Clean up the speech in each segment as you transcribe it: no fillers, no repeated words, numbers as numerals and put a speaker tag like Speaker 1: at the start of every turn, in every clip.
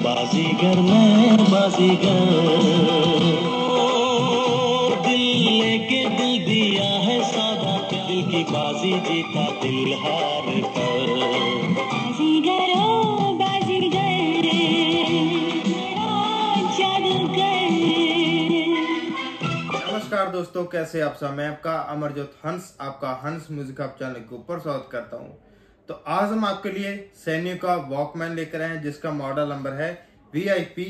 Speaker 1: बाजीगर मैं बाजीगर, दिल लेके दिल दिया है सौदा, दिल की बाजी जीता दिल हार कर। बाजीगर ओ बाजीगर, जादूगर।
Speaker 2: नमस्कार दोस्तों, कैसे आप सब। मैं आपका अमरजोत हंस, आपका हंस म्यूजिक हब चैनल के ऊपर स्वागत करता हूं। तो आज हम आपके लिए सैन्यू का वॉकमैन लेकर आए हैं, जिसका मॉडल नंबर है VIP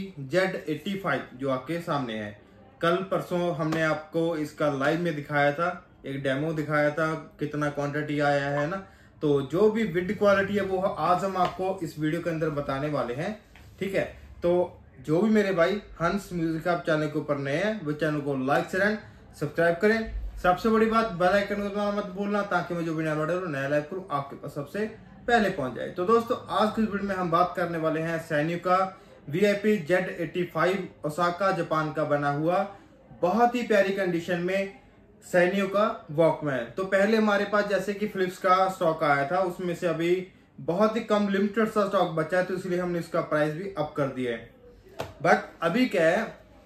Speaker 2: Z85, जो आपके सामने है। कल परसों हमने आपको इसका लाइव में दिखाया था, एक डेमो दिखाया था, कितना क्वांटिटी आया है ना। तो जो भी बिल्ड क्वालिटी है वो आज हम आपको इस वीडियो के अंदर बताने वाले हैं, ठीक है। तो जो भी मेरे भाई हंस म्यूजिक हब चैनल के ऊपर नए हैं, वो चैनल को लाइक शेयर एंड सब्सक्राइब करें। सबसे बड़ी बात, बेल आइकन को दबाना मत भूलना, ताकि मैं जो भी नया वीडियो नया लाइव करूं आपके पास सबसे पहले पहुंच जाए। तो दोस्तों, आज की वीडियो में हम बात करने वाले हैं सैन्यू का VIP Z85 ओसाका जापान का बना हुआ बहुत ही प्यारी कंडीशन में सैन्यू का वॉकमैन। तो पहले हमारे पास जैसे कि फिलिप्स का स्टॉक आया था, उसमें से अभी बहुत ही कम लिमिटेड सा स्टॉक बचा है, तो इसलिए हमने इसका प्राइस भी अप कर दिया है। बट अभी क्या है,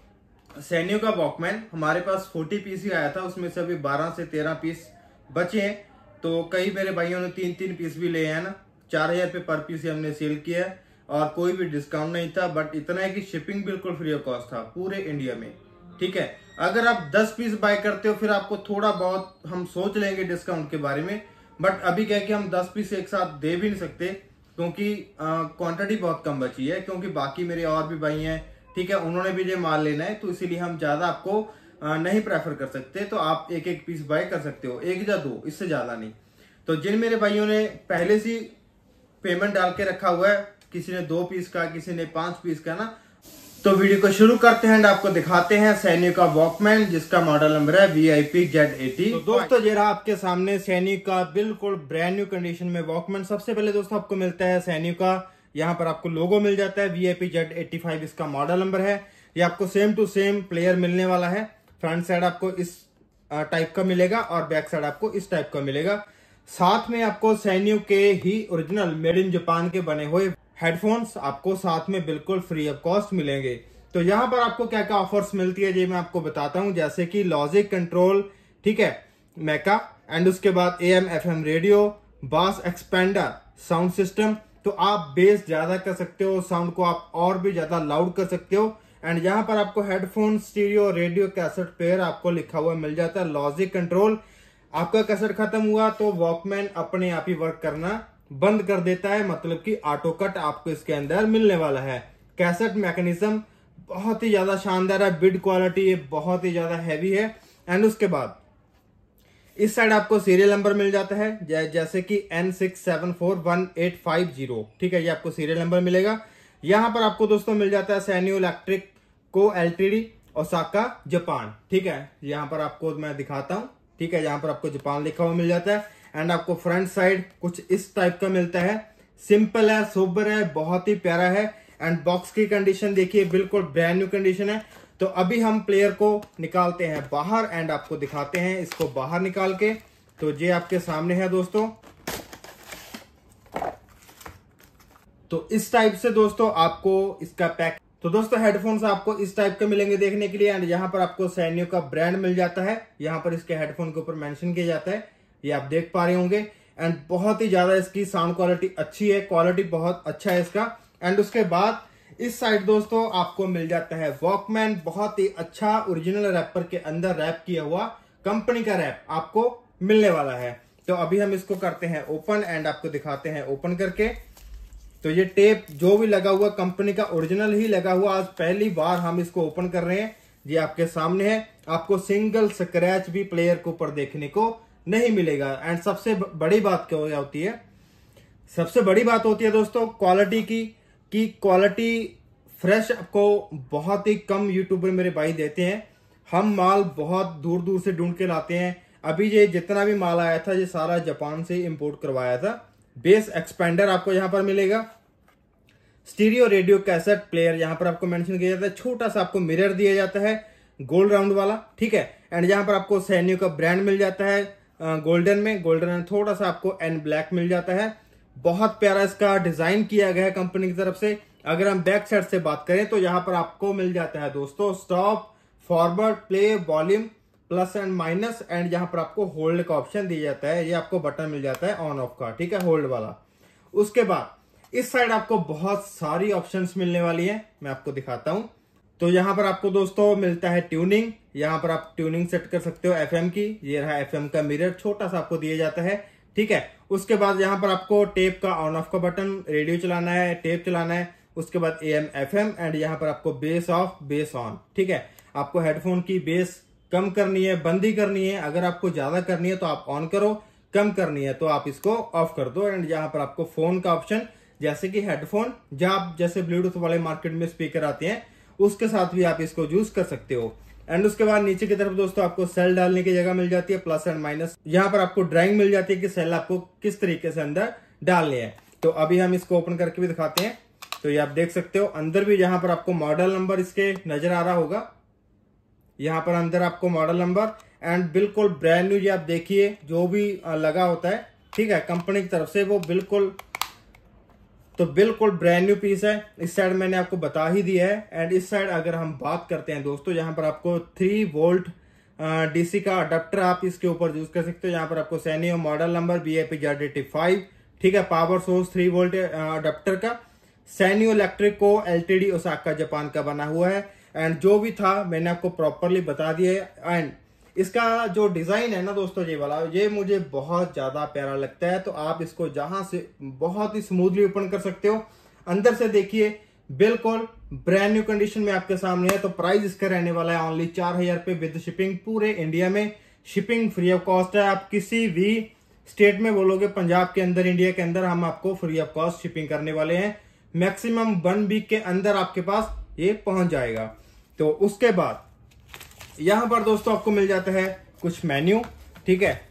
Speaker 2: सैन्यू का वॉकमैन हमारे पास 40 पीस ही आया था, उसमें से अभी 12 से 13 पीस बचे हैं। तो कई मेरे भाइयों ने 3-3 पीस भी लिए हैं ना। 4000 रुपये पर पीस ही हमने सेल किया है और कोई भी डिस्काउंट नहीं था। बट इतना है कि शिपिंग बिल्कुल फ्री ऑफ कॉस्ट था पूरे इंडिया में, ठीक है। अगर आप 10 पीस बाय करते हो, फिर आपको थोड़ा बहुत हम सोच लेंगे डिस्काउंट के बारे में। बट अभी क्या है कि हम 10 पीस एक साथ दे भी नहीं सकते, क्योंकि क्वांटिटी बहुत कम बची है। क्योंकि बाकी मेरे और भी भाई हैं, ठीक है, उन्होंने भी ये माल लेना है, तो इसीलिए हम ज्यादा आपको नहीं प्रेफर कर सकते। तो आप एक एक पीस बाय कर सकते हो, एक या दो, इससे ज्यादा नहीं। तो जिन मेरे भाइयों ने पहले से पेमेंट डाल के रखा हुआ है, किसी ने 2 पीस का, किसी ने 5 पीस का ना, तो वीडियो को शुरू करते हैं। आपको दिखाते हैं सैन्यू का वॉकमैन, जिसका मॉडल नंबर है VIP Z80। तो दोस्तों, ये रहा आपके सामने सैन्यू का बिल्कुल ब्रांड न्यू कंडीशन में वॉकमैन। सबसे पहले दोस्तों आपको मिलता है सैन्यू का, यहाँ पर आपको लोगो मिल जाता है, VIP Z85 इसका मॉडल नंबर है। ये आपको सेम टू सेम प्लेयर मिलने वाला है। फ्रंट साइड आपको इस टाइप का मिलेगा और बैक साइड आपको इस टाइप का मिलेगा। साथ में आपको सैन्यू के ही ओरिजिनल मेड इन जापान के बने हुए हेडफोन्स आपको साथ में बिल्कुल फ्री ऑफ कॉस्ट मिलेंगे। तो यहाँ पर आपको क्या क्या ऑफर्स मिलती है, ये मैं आपको बताता हूँ। जैसे कि लॉजिक कंट्रोल, ठीक है, मैका, एंड उसके बाद AM FM radio, bass expander sound system. तो आप बेस ज्यादा कर सकते हो, साउंड को आप और भी ज्यादा लाउड कर सकते हो। एंड यहाँ पर आपको headphone, stereo, radio, cassette player आपको लिखा हुआ मिल जाता है। लॉजिक कंट्रोल, आपका कैसेट खत्म हुआ तो वॉकमैन अपने आप ही वर्क करना बंद कर देता है, मतलब कि ऑटो कट आपको इसके अंदर मिलने वाला है। कैसेट मैकेनिज्म बहुत ही ज्यादा शानदार है, बिल्ड क्वालिटी बहुत ही ज्यादा हैवी है। एंड उसके बाद इस साइड आपको सीरियल नंबर मिल जाता है, जैसे कि N674180, ठीक है, ये आपको सीरियल नंबर मिलेगा। यहाँ पर आपको दोस्तों मिल जाता है Sanyo electric co LTD Osaka Japan, ठीक है। यहाँ पर आपको मैं दिखाता हूँ, ठीक है, यहाँ पर आपको जापान लिखा हुआ मिल जाता है। एंड आपको फ्रंट साइड कुछ इस टाइप का मिलता है, सिंपल है, सोबर है, बहुत ही प्यारा है। एंड बॉक्स की कंडीशन देखिए, बिल्कुल ब्रांड न्यू कंडीशन है। तो अभी हम प्लेयर को निकालते हैं बाहर एंड आपको दिखाते हैं इसको बाहर निकाल के। तो ये आपके सामने है दोस्तों। तो इस टाइप से दोस्तों आपको इसका पैक, तो दोस्तों हेडफोन्स आपको इस टाइप के मिलेंगे देखने के लिए। एंड यहाँ पर आपको सैन्यू का ब्रांड मिल जाता है, यहाँ पर इसके हेडफोन के ऊपर मेंशन किया जाता है, ये आप देख पा रहे होंगे। एंड बहुत ही ज्यादा इसकी साउंड क्वालिटी अच्छी है, क्वालिटी बहुत अच्छा है इसका। एंड उसके बाद इस साइड दोस्तों आपको मिल जाता है वॉकमैन, बहुत ही अच्छा ओरिजिनल रैपर के अंदर रैप किया हुआ कंपनी का रैप आपको मिलने वाला है। तो अभी हम इसको करते हैं ओपन एंड आपको दिखाते हैं ओपन करके। तो ये टेप जो भी लगा हुआ कंपनी का ओरिजिनल ही लगा हुआ, आज पहली बार हम इसको ओपन कर रहे हैं। ये आपके सामने है, आपको सिंगल स्क्रैच भी प्लेयर के ऊपर देखने को नहीं मिलेगा। एंड सबसे बड़ी बात क्या होती है, सबसे बड़ी बात होती है दोस्तों क्वालिटी की क्वालिटी फ्रेश आपको बहुत ही कम यूट्यूबर मेरे भाई देते हैं। हम माल बहुत दूर दूर से ढूंढ के लाते हैं। अभी ये जितना भी माल आया था, ये सारा जापान से इंपोर्ट करवाया था। बेस एक्सपेंडर आपको यहाँ पर मिलेगा, स्टीरियो रेडियो कैसेट प्लेयर यहाँ पर आपको मेंशन किया जाता है, छोटा सा आपको मिरर दिया जाता है गोल्ड राउंड वाला, ठीक है। एंड यहाँ पर आपको सैन्यू का ब्रांड मिल जाता है गोल्डन में, थोड़ा सा आपको एन ब्लैक मिल जाता है। बहुत प्यारा इसका डिजाइन किया गया है कंपनी की तरफ से। अगर हम बैक साइड से बात करें तो यहाँ पर आपको मिल जाता है दोस्तों stop, forward, play, volume, plus and minus, and यहाँ पर आपको होल्ड का ऑप्शन दिया जाता है। ये आपको बटन मिल जाता है ऑन ऑफ का, ठीक है, होल्ड वाला। उसके बाद इस साइड आपको बहुत सारी ऑप्शंस मिलने वाली है, मैं आपको दिखाता हूं। तो यहाँ पर आपको दोस्तों मिलता है ट्यूनिंग, यहाँ पर आप ट्यूनिंग सेट कर सकते हो एफएम की। ये रहा एफएम का मिरर, छोटा सा आपको दिया जाता है, ठीक है। उसके बाद यहाँ पर आपको टेप का ऑन ऑफ का बटन, रेडियो चलाना है, टेप चलाना है। उसके बाद एएम एफएम, एंड यहाँ पर आपको बेस ऑफ, बेस ऑन, ठीक है। आपको हेडफोन की बेस कम करनी है, बंदी करनी है। अगर आपको ज्यादा करनी है तो आप ऑन करो, कम करनी है तो आप इसको ऑफ कर दो। एंड यहाँ पर आपको फोन का ऑप्शन, जैसे कि हेडफोन जब जैसे ब्लूटूथ वाले मार्केट में स्पीकर आते हैं उसके साथ भी आप इसको यूज कर सकते हो। एंड उसके बाद नीचे की तरफ दोस्तों आपको सेल डालने की जगह मिल जाती है, प्लस एंड माइनस। यहाँ पर आपको ड्राइंग मिल जाती है कि सेल आपको किस तरीके से अंदर डालने हैं। तो अभी हम इसको ओपन करके भी दिखाते हैं। तो ये आप देख सकते हो अंदर भी यहाँ पर आपको मॉडल नंबर इसके नजर आ रहा होगा। यहाँ पर अंदर आपको मॉडल नंबर एंड बिल्कुल ब्रांड न्यू, ये आप देखिए जो भी लगा होता है, ठीक है, कंपनी की तरफ से, वो बिल्कुल ब्रांड न्यू पीस है। इस साइड मैंने आपको बता ही दिया है। एंड इस साइड अगर हम बात करते हैं दोस्तों, यहाँ पर आपको 3 वोल्ट डीसी का अडेप्टर आप इसके ऊपर यूज कर सकते हो। यहाँ पर आपको सैनियो मॉडल नंबर BIP-Z85, ठीक है, पावर सोर्स 3 वोल्ट अडेप्टर का, Sanyo electric co LTD Osaka Japan का बना हुआ है। एंड जो भी था मैंने आपको प्रॉपरली बता दिया है। एंड इसका जो डिजाइन है ना दोस्तों, ये वाला, ये मुझे बहुत ज्यादा प्यारा लगता है। तो आप इसको जहां से बहुत ही स्मूथली ओपन कर सकते हो। अंदर से देखिए बिल्कुल ब्रांड न्यू कंडीशन में आपके सामने है। तो प्राइस इसका रहने वाला है ओनली 4000 रुपए विद शिपिंग। पूरे इंडिया में शिपिंग फ्री ऑफ कॉस्ट है। आप किसी भी स्टेट में बोलोगे पंजाब के अंदर, इंडिया के अंदर, हम आपको फ्री ऑफ कॉस्ट शिपिंग करने वाले हैं। मैक्सिमम 1 वीक के अंदर आपके पास ये पहुंच जाएगा। तो उसके बाद यहां पर दोस्तों आपको मिल जाता है कुछ मेन्यू, ठीक है।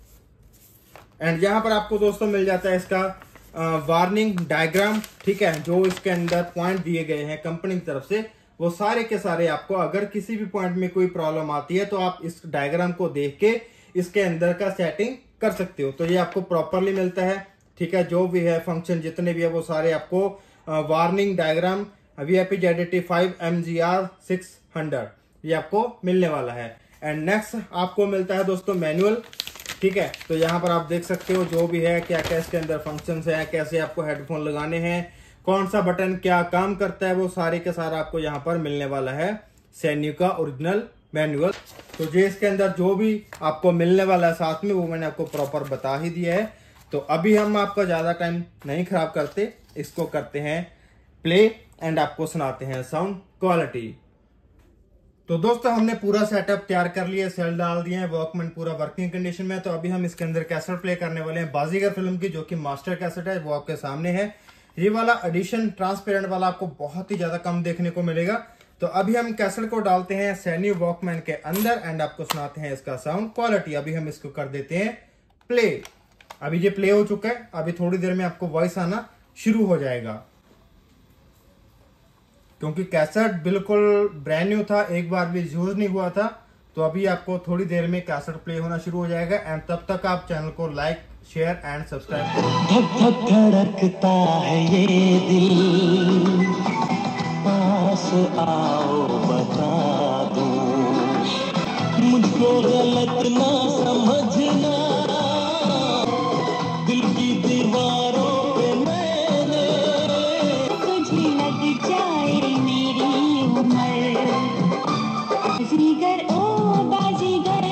Speaker 2: एंड यहां पर आपको दोस्तों मिल जाता है इसका वार्निंग डायग्राम, ठीक है। जो इसके अंदर पॉइंट दिए गए हैं कंपनी की तरफ से, वो सारे के सारे आपको, अगर किसी भी पॉइंट में कोई प्रॉब्लम आती है तो आप इस डायग्राम को देख के इसके अंदर का सेटिंग कर सकते हो। तो ये आपको प्रॉपरली मिलता है, ठीक है। जो भी है फंक्शन जितने भी है वो सारे आपको वार्निंग डायग्राम VIP-Z85 MGR 600 ये आपको मिलने वाला है। एंड नेक्स्ट आपको मिलता है दोस्तों मैनुअल, ठीक है। तो यहाँ पर आप देख सकते हो जो भी है, क्या क्या इसके अंदर फंक्शंस है, कैसे आपको हेडफोन लगाने हैं, कौन सा बटन क्या काम करता है, वो सारे के सारा आपको यहाँ पर मिलने वाला है सैन्यू का ओरिजिनल मैनुअल। तो ये इसके अंदर जो भी आपको मिलने वाला है साथ में, वो मैंने आपको प्रॉपर बता ही दिया है। तो अभी हम आपका ज्यादा टाइम नहीं खराब करते, इसको करते हैं प्ले एंड आपको सुनाते हैं साउंड क्वालिटी। तो दोस्तों हमने पूरा सेटअप तैयार कर लिया, सेल डाल दिए हैं, वॉकमैन पूरा वर्किंग कंडीशन में। तो अभी हम इसके अंदर कैसेट प्ले करने वाले हैं बाजीगर फिल्म की, जो कि मास्टर कैसेट है, वो आपके सामने है। ये वाला एडिशन ट्रांसपेरेंट वाला आपको बहुत ही ज्यादा कम देखने को मिलेगा। तो अभी हम कैसेट को डालते हैं सैन्यू वॉकमैन के अंदर एंड आपको सुनाते हैं इसका साउंड क्वालिटी। अभी हम इसको कर देते हैं प्ले। अभी ये प्ले हो चुका है, अभी थोड़ी देर में आपको वॉइस आना शुरू हो जाएगा। क्योंकि कैसेट बिल्कुल ब्रांड न्यू था, एक बार भी यूज नहीं हुआ था। तो अभी आपको थोड़ी देर में कैसेट प्ले होना शुरू हो जाएगा। एंड तब तक आप चैनल को लाइक, शेयर एंड सब्सक्राइब करें।
Speaker 1: धक धक धड़कता है ये दिल, पास आओ बता दूं, मुझको गलत ना समझना, दिल की दीवारों पे मैंने तुझे लग जाए मेरी उम्र, बाजीगर ओ बाजीगर।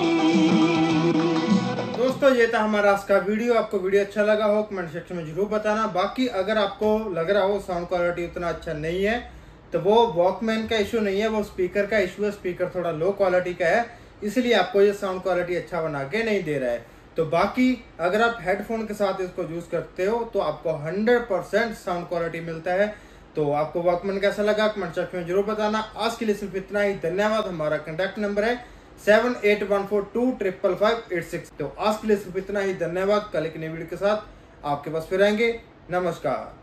Speaker 2: दोस्तों ये था हमारा आज का वीडियो। आपको वीडियो अच्छा लगा हो कमेंट सेक्शन में जरूर बताना। बाकी अगर आपको लग रहा हो साउंड क्वालिटी उतना अच्छा नहीं है, तो वो वॉकमैन का इशू नहीं है, वो स्पीकर का इशू है। स्पीकर थोड़ा लो क्वालिटी का है, इसलिए आपको ये साउंड क्वालिटी अच्छा बना के नहीं दे रहा है। तो बाकी अगर आप हेडफोन के साथ इसको यूज करते हो तो आपको 100% साउंड क्वालिटी मिलता है। तो आपको वॉकमैन कैसा लगा कमेंट सेक्शन में जरूर बताना। आज के लिए सिर्फ इतना ही, धन्यवाद। हमारा कॉन्टैक्ट नंबर है 7814255586। तो आज के लिए सिर्फ इतना ही, धन्यवाद। कल एक नई वीडियो के साथ आपके पास फिर आएंगे। नमस्कार।